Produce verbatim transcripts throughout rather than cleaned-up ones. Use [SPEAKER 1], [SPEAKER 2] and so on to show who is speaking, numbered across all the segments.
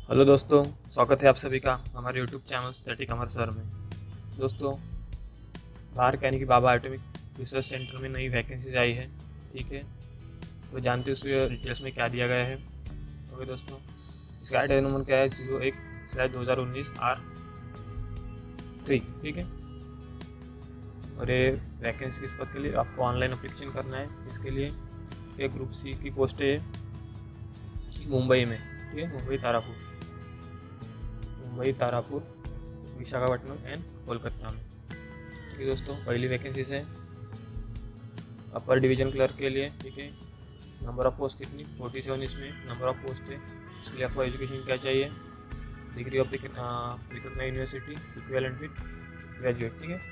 [SPEAKER 1] Hello दोस्तों, स्वागत है आप सभी का हमारे YouTube channel static Amar sir में। दोस्तों, बाहर कहने की बाबा एटॉमिक रिसर्च सेंटर में नई वैकेंसीज आई है। ठीक है, तो जानते हैं उसके डिटेल्स में क्या दिया गया है। ओके दोस्तों, इसका आइडिया नंबर क्या है? जीरो एक स्लैश दो हज़ार उन्नीस आर थ्री। ठीक है, और ये वैकेंसी किस पद के लिए आपको ऑनलाइन अप्लीकेशन करना है। इसके लिए एक ग्रुप सी की पोस्ट है मुंबई में। ठीक है, मुंबई तारापुर मुंबई तारापुर विशाखापट्टनम एंड कोलकाता में। ठीक है दोस्तों, पहली वैकेंसी है अपर डिवीजन क्लर्क के लिए। ठीक है, नंबर ऑफ पोस्ट कितनी? फोर्टी सेवन इसमें नंबर ऑफ पोस्ट है। इसके लिए आपको एजुकेशन क्या चाहिए? Degree of recognised university equivalent with graduate. ठीक है,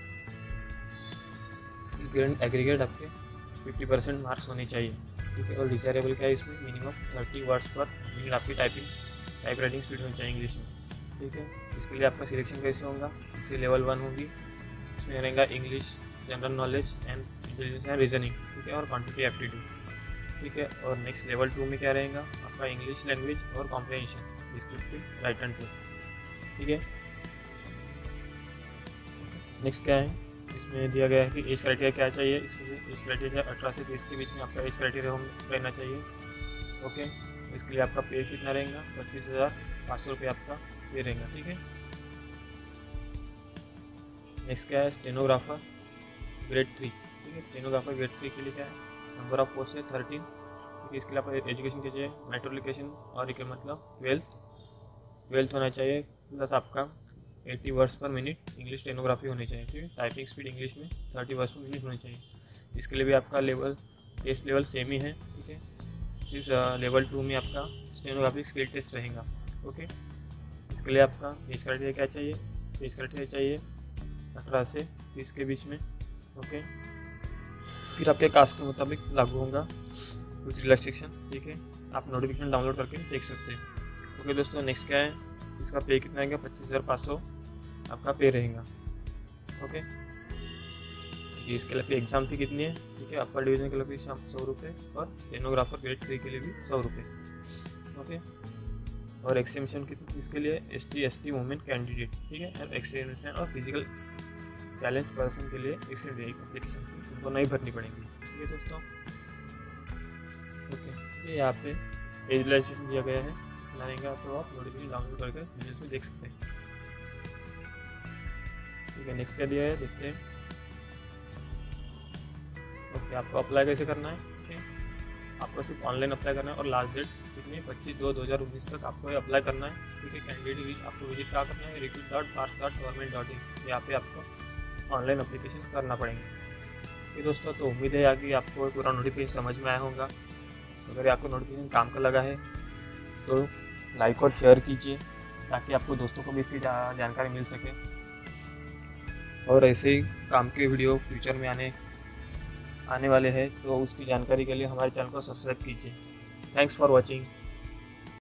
[SPEAKER 1] एग्रीगेट आपके फिफ्टी परसेंट मार्क्स होने चाहिए। ठीक है, और डिजायरेबल क्या है इसमें? Minimum thirty words per minute आपकी टाइपिंग टाइप राइटिंग स्पीड होनी चाहिए इंग्लिश में। ठीक है, इसके लिए आपका सिलेक्शन कैसे होगा? इसकी लेवल वन होगी, इसमें रहेगा English, general knowledge and intelligence and reasoning. ठीक है, और क्वांटिटी एप्टीट्यूड। ठीक है, और नेक्स्ट लेवल टू में क्या रहेगा आपका? इंग्लिश लैंग्वेज और कॉम्प्रिहेंशन, डिस्क्रिप्टिव राइटन टेस्ट। ठीक है, नेक्स्ट क्या है इसमें दिया गया है कि एज क्राइटेरिया क्या चाहिए। इसमें एज क्राइटेरिया अठारह से तीस के बीच में आपका एज क्राइटेरिया रहना चाहिए। ओके, इसके लिए आपका पे कितना रहेगा? पच्चीस हज़ार पाँच सौ रुपये आपका पे रहेगा। ठीक है, नेक्स्ट क्या है? Stenographer grade three. ठीक है, स्टेनोग्राफर ग्रेड थ्री के लिए क्या है? नंबर ऑफ पोस्ट है थर्टीन। ठीक है, इसके लिए आपका एजुकेशन क्या चाहिए? मेट्रिकुलेशन और एक मतलब ट्वेल्थ ट्वेल्थ होना चाहिए, प्लस आपका अस्सी words per minute English stenography होनी चाहिए। ठीक है, टाइपिंग स्पीड इंग्लिश में तीस वर्ड्स पर मिनट होनी चाहिए। इसके लिए भी आपका लेवल टेस्ट लेवल सेम ही है। ठीक है, सिर्फ लेवल टू में आपका स्टेनोग्राफी स्किल टेस्ट रहेगा। ओके, इसके लिए आपका एज क्राइटेरिया क्या चाहिए? एज क्राइटेरिया चाहिए अठारह से तीस के बीच में। ओके, फिर आपके कास्ट के मुताबिक लागू होगा कुछ रिलैक्सेशन। ठीक है, आप नोटिफिकेशन डाउनलोड करके देख सकते हैं। ओके दोस्तों, नेक्स्ट क्या है? इसका पे कितना रहेगा? पच्चीस हज़ार पाँच सौ आपका पे रहेगा। ओके, इसके लिए एग्जाम फी कितनी है? ठीक है, अपर डिवीजन के लिए भी सौ रुपये और स्टेनोग्राफर ग्रेड थ्री के लिए भी सौ रुपये। ओके, और एक्सटेंशन कितनी? इसके लिए S T S T women candidate. ठीक है, और एक्सटेंशन और फिजिकल चैलेंज पर्सन के लिए एक्सटेंड एप्लीकेशन फी उनको नहीं भरनी पड़ेगी। ठीक है दोस्तों, ओके, ये यहाँ पे एज रिलैक्सेशन दिया गया है, रहेगा तो आप नोटिफिकेशन डाउनलोड करके डिटेल्स में देख सकते हैं। ठीक है, नेक्स्ट क्या दिया है देखते हैं। ओके, आपको अप्लाई कैसे करना है? ठीक है, आपको सिर्फ ऑनलाइन अप्लाई करना है और लास्ट डेट कितनी? पच्चीस दो दो हज़ार उन्नीस तक आपको अप्लाई करना है। ठीक है, कैंडिडेट आपको विजिट कहाँ करना है? Recruit dot park dot government dot in, यहाँ पे आपको ऑनलाइन अप्लीकेशन करना पड़ेगा। ये दोस्तों, तो उम्मीद है कि आपको पूरा नोटिफिकेशन समझ में आया होगा। अगर आपको नोटिफिकेशन काम का लगा है तो लाइक और शेयर कीजिए ताकि आपको दोस्तों को भी इसकी जानकारी मिल सके, और ऐसे ही काम के वीडियो फ्यूचर में आने आने वाले हैं, तो उसकी जानकारी के लिए हमारे चैनल को सब्सक्राइब कीजिए। Thanks for watching.